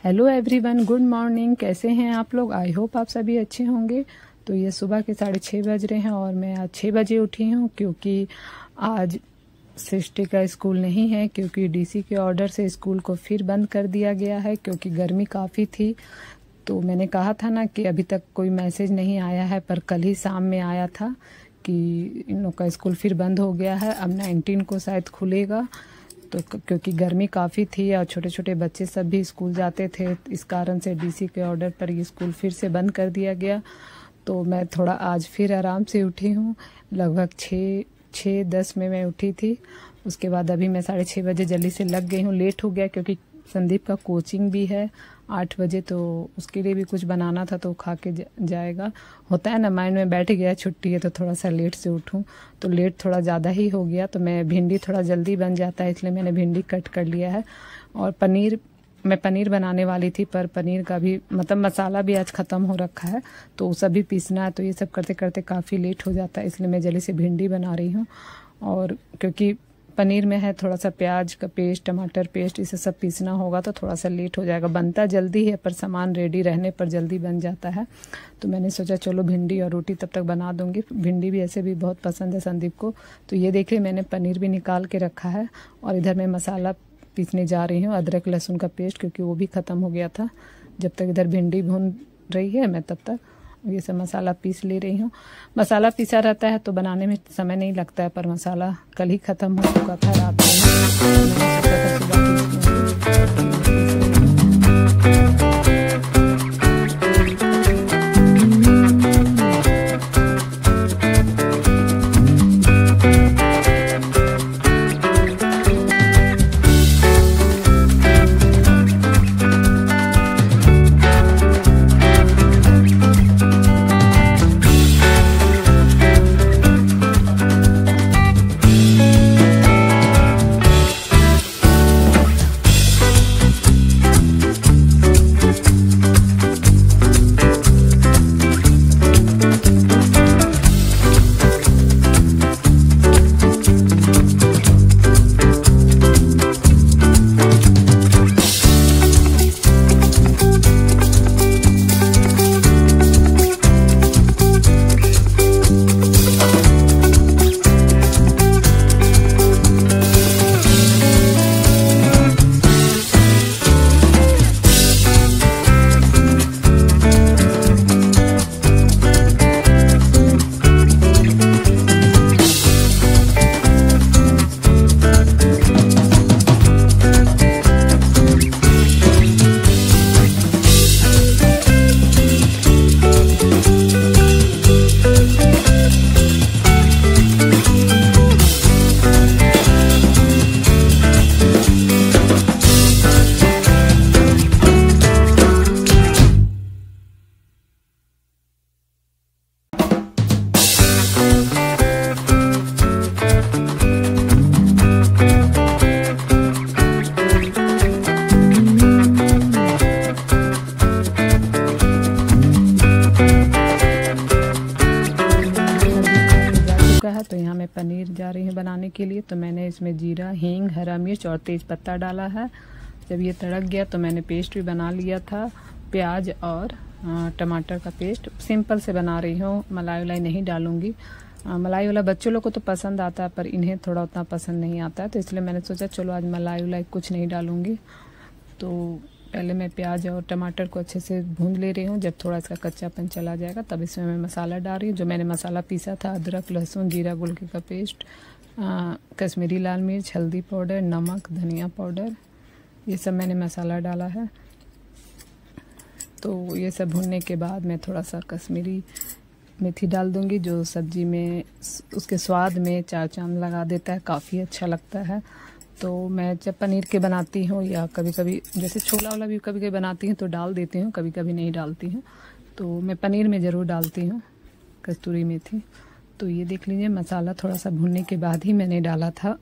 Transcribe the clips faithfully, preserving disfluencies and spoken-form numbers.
Hello everyone, good morning. कैसे हैं आप लोग? आई होप आप सभी अच्छे होंगे। तो ये सुबह के साढ़े छः बज रहे हैं और मैं आज छः बजे उठी हूँ क्योंकि आज सृष्टि का स्कूल नहीं है, क्योंकि डीसी के ऑर्डर से स्कूल को फिर बंद कर दिया गया है क्योंकि गर्मी काफ़ी थी। तो मैंने कहा था ना कि अभी तक कोई मैसेज नहीं आया है, पर कल ही शाम में आया था कि इन लोग का स्कूल फिर बंद हो गया है। अब नाइनटीन को शायद खुलेगा, तो क्योंकि गर्मी काफ़ी थी और छोटे छोटे बच्चे सब भी स्कूल जाते थे, इस कारण से डीसी के ऑर्डर पर ये स्कूल फिर से बंद कर दिया गया। तो मैं थोड़ा आज फिर आराम से उठी हूँ। लगभग छः छः दस में मैं उठी थी। उसके बाद अभी मैं साढ़े छः बजे जल्दी से लग गई हूँ। लेट हो गया क्योंकि संदीप का कोचिंग भी है आठ बजे, तो उसके लिए भी कुछ बनाना था, तो खा के जाएगा। होता है ना, माइंड में बैठ गया छुट्टी है तो थोड़ा सा लेट से उठूं, तो लेट थोड़ा ज़्यादा ही हो गया। तो मैं भिंडी थोड़ा जल्दी बन जाता है, इसलिए मैंने भिंडी कट कर लिया है। और पनीर, मैं पनीर बनाने वाली थी, पर पनीर का भी मतलब मसाला भी आज ख़त्म हो रखा है, तो वो सब भी पीसना है। तो ये सब करते करते काफ़ी लेट हो जाता है, इसलिए मैं जल्दी से भिंडी बना रही हूँ। और क्योंकि पनीर में है थोड़ा सा प्याज का पेस्ट, टमाटर पेस्ट, इसे सब पीसना होगा, तो थोड़ा सा लेट हो जाएगा। बनता जल्दी है पर सामान रेडी रहने पर जल्दी बन जाता है। तो मैंने सोचा चलो भिंडी और रोटी तब तक बना दूंगी। भिंडी भी ऐसे भी बहुत पसंद है संदीप को। तो ये देखिए मैंने पनीर भी निकाल के रखा है और इधर मैं मसाला पीसने जा रही हूँ, अदरक लहसुन का पेस्ट, क्योंकि वो भी ख़त्म हो गया था। जब तक इधर भिंडी भून रही है मैं तब तक ये सब मसाला पीस ले रही हूँ। मसाला पीसा रहता है तो बनाने में समय नहीं लगता है, पर मसाला कल ही ख़त्म हो चुका था रात में। तो यहाँ मैं पनीर जा रही हूँ बनाने के लिए। तो मैंने इसमें जीरा, हींग, हरा मिर्च और तेज पत्ता डाला है। जब ये तड़क गया तो मैंने पेस्ट भी बना लिया था, प्याज और टमाटर का पेस्ट। सिंपल से बना रही हूँ, मलाई वलाई नहीं डालूंगी। मलाई वाला बच्चों लोग को तो पसंद आता है, पर इन्हें थोड़ा उतना पसंद नहीं आता है, तो इसलिए मैंने सोचा चलो आज मलाई वलाई कुछ नहीं डालूंगी। तो पहले मैं प्याज और टमाटर को अच्छे से भून ले रही हूँ। जब थोड़ा इसका कच्चापन चला जाएगा तब इसमें मैं मसाला डाल रही हूँ। जो मैंने मसाला पीसा था, अदरक लहसुन जीरा गुलकी का पेस्ट, कश्मीरी लाल मिर्च, हल्दी पाउडर, नमक, धनिया पाउडर, ये सब मैंने मसाला डाला है। तो ये सब भूनने के बाद मैं थोड़ा सा कश्मीरी मेथी डाल दूँगी, जो सब्जी में उसके स्वाद में चार चांद लगा देता है, काफ़ी अच्छा लगता है। तो मैं जब पनीर के बनाती हूँ या कभी कभी जैसे छोला वाला भी कभी कभी बनाती हूँ तो डाल देती हूँ, कभी कभी नहीं डालती हूँ। तो मैं पनीर में ज़रूर डालती हूँ कस्तूरी मेथी। तो ये देख लीजिए मसाला थोड़ा सा भुनने के बाद ही मैंने डाला था।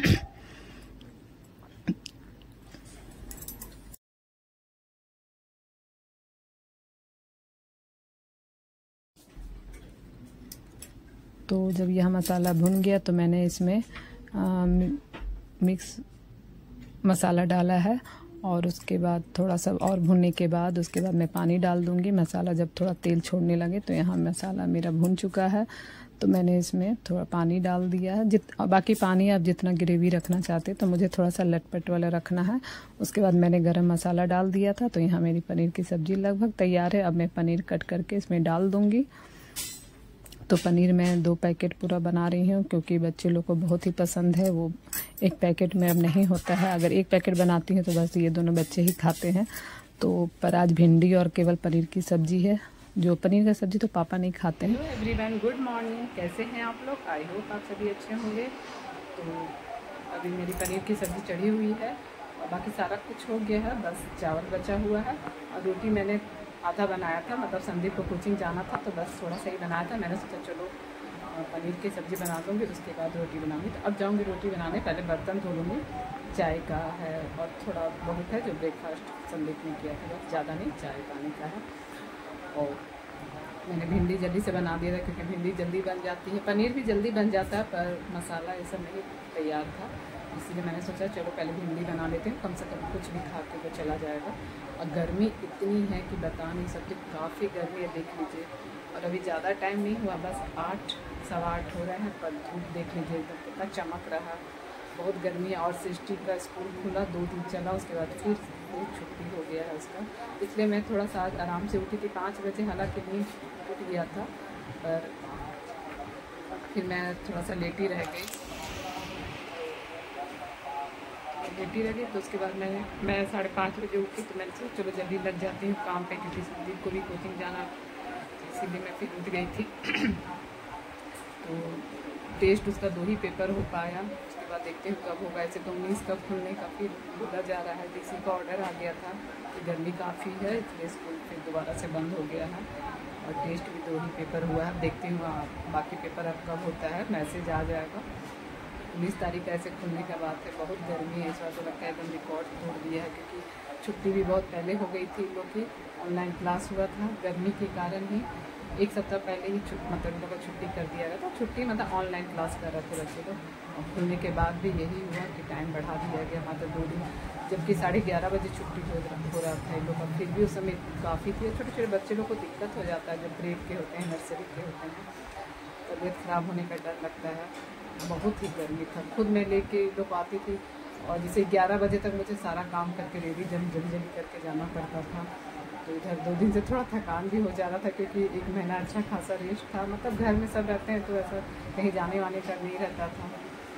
तो जब यह मसाला भुन गया तो मैंने इसमें आ, मिक्स मसाला डाला है और उसके बाद थोड़ा सा और भुनने के बाद उसके बाद मैं पानी डाल दूँगी। मसाला जब थोड़ा तेल छोड़ने लगे तो यहाँ मसाला मेरा भुन चुका है, तो मैंने इसमें थोड़ा पानी डाल दिया है। जित बाकी पानी आप जितना ग्रेवी रखना चाहते तो मुझे थोड़ा सा लटपट वाला रखना है। उसके बाद मैंने गरम मसाला डाल दिया था। तो यहाँ मेरी पनीर की सब्ज़ी लगभग तैयार है। अब मैं पनीर कट करके इसमें डाल दूँगी। तो पनीर मैं दो पैकेट पूरा बना रही हूँ क्योंकि बच्चे लोग को बहुत ही पसंद है। वो एक पैकेट में अब नहीं होता है, अगर एक पैकेट बनाती हूँ तो बस ये दोनों बच्चे ही खाते हैं। तो पर आज भिंडी और केवल पनीर की सब्ज़ी है। जो पनीर का सब्ज़ी तो पापा नहीं खाते हैं। हेलो एवरीवन, गुड मॉर्निंग, कैसे हैं आप लोग? आई होप आप सभी अच्छे होंगे। तो अभी मेरी पनीर की सब्ज़ी चढ़ी हुई है और बाकी सारा कुछ हो गया है, बस चावल बचा हुआ है और रोटी मैंने आधा बनाया था, मतलब संदीप को कोचिंग जाना था तो बस थोड़ा सा ही बनाया था। मैंने सोचा चलो पनीर की सब्ज़ी बना दूँगी, उसके बाद रोटी बनाऊँगी। तो अब जाऊँगी रोटी बनाने, पहले बर्तन धो लूँगी। चाय का है और थोड़ा बहुत है जो ब्रेकफास्ट संदीप ने किया था, बस ज़्यादा नहीं, चाय पानी का है। और मैंने भिंडी जल्दी से बना दिया था क्योंकि भिंडी जल्दी बन जाती है, पनीर भी जल्दी बन जाता है, पर मसाला ये सब नहीं तैयार था, इसलिए मैंने सोचा चलो पहले भिंडी बना लेते हैं, कम से कम कुछ भी खा के तो चला जाएगा। और गर्मी इतनी है कि बता नहीं सकती, काफ़ी गर्मी है, देख लीजिए। और अभी ज़्यादा टाइम नहीं हुआ, बस आठ सवा आठ हो रहे हैं, पर धूप देख लीजिए एकदम कितना चमक रहा, बहुत गर्मी है। और सृष्टि का स्कूल खुला, दो दिन चला, उसके बाद फिर बहुत छुट्टी हो गया है उसका, इसलिए मैं थोड़ा सा आराम से उठी थी पाँच बजे, हालांकि नींद उठ गया था, पर फिर मैं थोड़ा सा लेटी रह गई लेटी रह गई तो उसके बाद मैंने मैं साढ़े पाँच बजे उठी, तो मैंने सोचा चलो जल्दी लग जाती हूँ काम पे क्योंकि संदीप को भी कोचिंग जाना, तो इसीलिए मैं फिर उठ गई थी। तो टेस्ट उसका दो ही पेपर हो पाया, उसके बाद देखते हैं कब होगा। ऐसे तो उन्नीस का खुलने का फिर बोला जा रहा है, डीसी का ऑर्डर आ गया था कि गर्मी काफ़ी है, इसलिए स्कूल फिर दोबारा से बंद हो गया है और टेस्ट भी दो ही पेपर हुआ है। देखती हूँ बाकी पेपर अब कब होता है, मैसेज आ जाएगा। उन्नीस तारीख ऐसे खुलने का बात है। बहुत गर्मी है इस बार, तो लगता है एकदम रिकॉर्ड तोड़ दिया है क्योंकि छुट्टी भी बहुत पहले हो गई थी। लोग की ऑनलाइन क्लास हुआ था, गर्मी के कारण ही एक सप्ताह पहले ही मतलब उन लोग को छुट्टी कर दिया गया था। छुट्टी मतलब ऑनलाइन क्लास कर रहे थे बच्चे लोग, और खुलने के बाद भी यही हुआ कि टाइम बढ़ा दिया गया मतलब दो दिन, जबकि साढ़े ग्यारह बजे छुट्टी हो हो रहा था इन लोग का। फिर भी उस समय काफ़ी थी, छोटे छोटे बच्चे लोग को दिक्कत हो जाता है, जब ग्रेड के होते हैं, नर्सरी के होते हैं, तबीयत ख़राब होने का डर लगता है। बहुत ही गर्मी था, खुद मैं लेके लोग आती थी और जैसे ग्यारह बजे तक मुझे सारा काम करके रेडी जल्दी जल्दी जल्दी करके जाना पड़ता था। तो इधर दो दिन से थोड़ा थकान भी हो जा रहा था क्योंकि एक महीना अच्छा खासा रेस्ट था, मतलब घर में सब रहते हैं तो ऐसा कहीं जाने वाने का नहीं रहता था।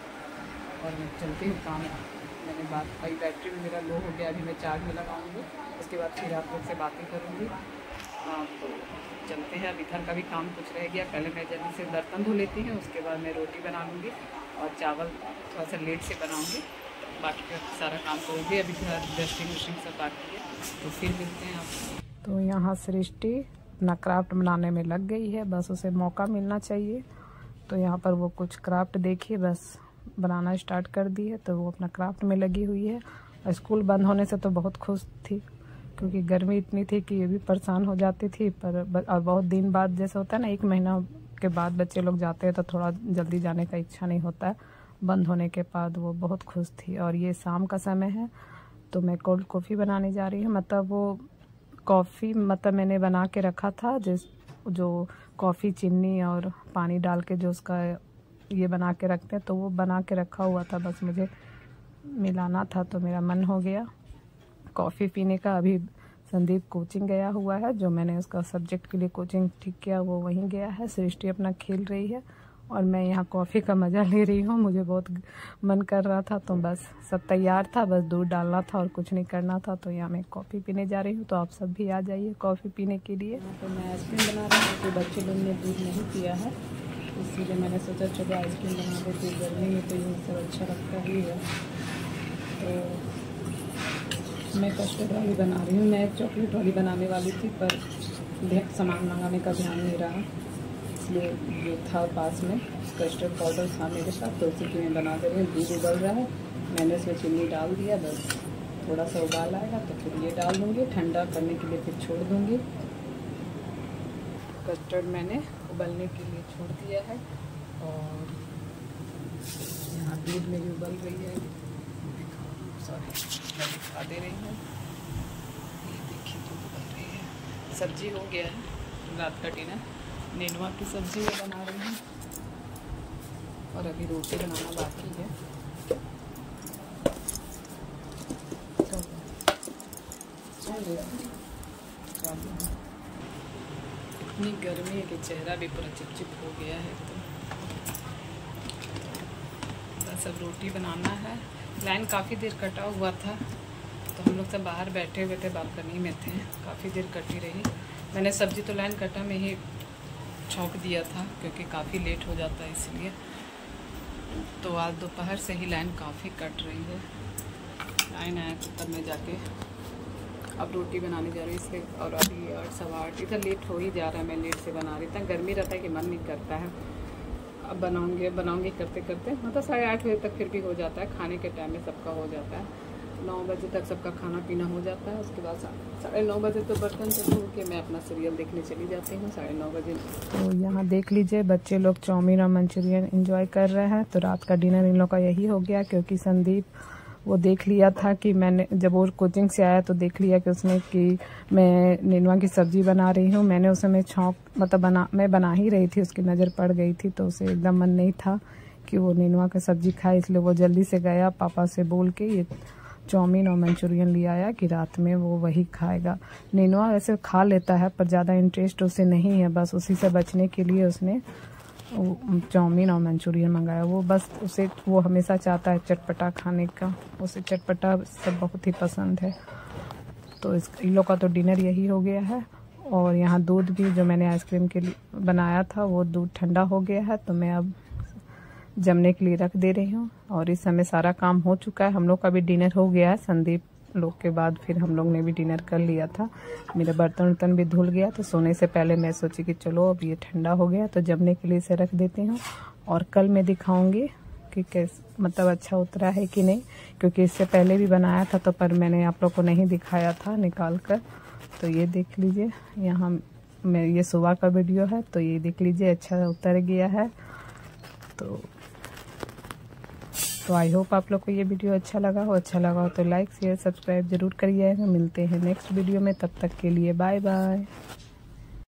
और मैं चलती हूँ काम, मैंने बात कही, बैटरी भी मेरा लो हो गया, अभी मैं चार्ज में लगाऊंगी, उसके बाद फिर आप लोग से बातें करूँगी। हाँ तो चलते हैं, अब इधर का भी काम कुछ रह गया, पहले मैं जल्दी से बर्तन धो लेती हूँ, उसके बाद मैं रोटी बना लूँगी और चावल थोड़ा सा लेट से बनाऊँगी, बाकी का सारा काम तो हो गया। अभी घर डस्टिंग वस्टिंग सब बाकी है, तो फिर मिलते हैं आप। तो यहाँ सृष्टि अपना क्राफ्ट बनाने में लग गई है, बस उसे मौका मिलना चाहिए। तो यहाँ पर वो कुछ क्राफ्ट देखिए बस बनाना स्टार्ट कर दी है, तो वो अपना क्राफ्ट में लगी हुई है। स्कूल बंद होने से तो बहुत खुश थी क्योंकि गर्मी इतनी थी कि ये भी परेशान हो जाती थी, पर और बहुत दिन बाद जैसे होता है ना, एक महीना के बाद बच्चे लोग जाते हैं तो थोड़ा जल्दी जाने का इच्छा नहीं होता है। बंद होने के बाद वो बहुत खुश थी। और ये शाम का समय है तो मैं कोल्ड कॉफ़ी बनाने जा रही हूँ, मतलब वो कॉफ़ी मतलब मैंने बना के रखा था, जिस जो कॉफ़ी चीनी और पानी डाल के जो उसका ये बना के रखते हैं, तो वो बना के रखा हुआ था, बस मुझे मिलाना था तो मेरा मन हो गया कॉफ़ी पीने का। अभी संदीप कोचिंग गया हुआ है, जो मैंने उसका सब्जेक्ट के लिए कोचिंग ठीक किया वो वहीं गया है। सृष्टि अपना खेल रही है और मैं यहाँ कॉफ़ी का मज़ा ले रही हूँ। मुझे बहुत मन कर रहा था तो बस सब तैयार था, बस दूध डालना था और कुछ नहीं करना था। तो यहाँ मैं कॉफ़ी पीने जा रही हूँ, तो आप सब भी आ जाइए कॉफ़ी पीने के लिए। तो मैं आइसक्रीम बना रही हूँ, तो बच्चे लोग ने दूध नहीं पिया है, इसीलिए मैंने सोचा चलो आइसक्रीम बना देती, गर्मी में तो ये सब अच्छा लगता ही है। तो मैं कस्टर्ड वाली बना रही हूँ, मैं चॉकलेट वाली बनाने वाली थी पर सामान मंगाने का ध्यान नहीं रहा, इसलिए जो था पास में कस्टर्ड पाउडर था मेरे साथ, तो उसी की मैं बना दे रही हूँ। दूध उबल रहा है, मैंने उसमें चीनी डाल दिया, बस थोड़ा सा उबाल आएगा तो फिर ये डाल दूँगी, ठंडा करने के लिए फिर छोड़ दूँगी। कस्टर्ड मैंने उबलने के लिए छोड़ दिया है और यहाँ दूध मेरी उबल रही है, सॉरी मैं दिखा दे रही हूँ। ये देखिए दूध बन रही है, सब्जी हो गया है, रात का डिनर नेनुआ की सब्जी में बना रही हूँ और अभी रोटी बनाना बाकी है। इतनी गर्मी है कि चेहरा भी पूरा चिपचिप हो गया है। तो बस अब रोटी बनाना है। लाइन काफ़ी देर कटा हुआ था तो हम लोग सब बाहर बैठे हुए थे, बालकनी में थे, काफ़ी देर कटी रही। मैंने सब्ज़ी तो लाइन कटा में ही छौंक दिया था क्योंकि काफ़ी लेट हो जाता है इसलिए। तो आज दोपहर से ही लाइन काफ़ी कट रही है। लाइन आया तो तब मैं जाके अब रोटी बनाने जा रही हूँ इसलिए। और अभी आठ सवा आठ इधर लेट हो ही जा रहा है, मैं लेट से बना रही था। गर्मी रहता है कि मन नहीं करता है। अब बनाऊँगी बनाऊँगी करते करते मतलब साढ़े आठ बजे तक फिर भी हो जाता है। खाने के टाइम में सबका हो जाता है, नौ बजे तक सबका खाना पीना हो जाता है। उसके बाद साढ़े नौ बजे तो बर्तन से धो के मैं अपना सीरियल देखने चली जाती हूँ साढ़े नौ बजे। तो यहाँ देख लीजिए बच्चे लोग चाउमीन और मंचूरियन एंजॉय कर रहे हैं। तो रात का डिनर इन लोग का यही हो गया क्योंकि संदीप वो देख लिया था कि मैंने जब वो कोचिंग से आया तो देख लिया कि उसने कि मैं नेनुआ की सब्ज़ी बना रही हूँ। मैंने उसे मैं छौंक मतलब बना मैं बना ही रही थी, उसकी नज़र पड़ गई थी तो उसे एकदम मन नहीं था कि वो नेनुआ की सब्ज़ी खाए, इसलिए वो जल्दी से गया पापा से बोल के ये चाउमीन और मंचूरियन ले आया कि रात में वो वही खाएगा। नेनुआ वैसे खा लेता है पर ज़्यादा इंटरेस्ट उसे नहीं है, बस उसी से बचने के लिए उसने चाउमीन और मंचूरियन मंगाया। वो बस उसे वो हमेशा चाहता है चटपटा खाने का, उसे चटपटा सब बहुत ही पसंद है। तो इस इन लोग का तो डिनर यही हो गया है। और यहाँ दूध भी जो मैंने आइसक्रीम के लिए बनाया था वो दूध ठंडा हो गया है तो मैं अब जमने के लिए रख दे रही हूँ। और इस समय सारा काम हो चुका है, हम लोग का भी डिनर हो गया है। संदीप लोग के बाद फिर हम लोग ने भी डिनर कर लिया था। मेरा बर्तन वर्तन भी धुल गया तो सोने से पहले मैं सोची कि चलो अब ये ठंडा हो गया तो जमने के लिए इसे रख देती हूँ। और कल मैं दिखाऊंगी कि कैसे मतलब अच्छा उतरा है कि नहीं, क्योंकि इससे पहले भी बनाया था तो पर मैंने आप लोग को नहीं दिखाया था निकाल कर। तो ये देख लीजिए, यहाँ मैं ये सुबह का वीडियो है तो ये देख लीजिए अच्छा उतर गया है। तो तो आई होप आप लोग को ये वीडियो अच्छा लगा हो। अच्छा लगा हो तो लाइक शेयर सब्सक्राइब जरूर करिएगा। मिलते हैं नेक्स्ट वीडियो में, तब तक के लिए बाय बाय।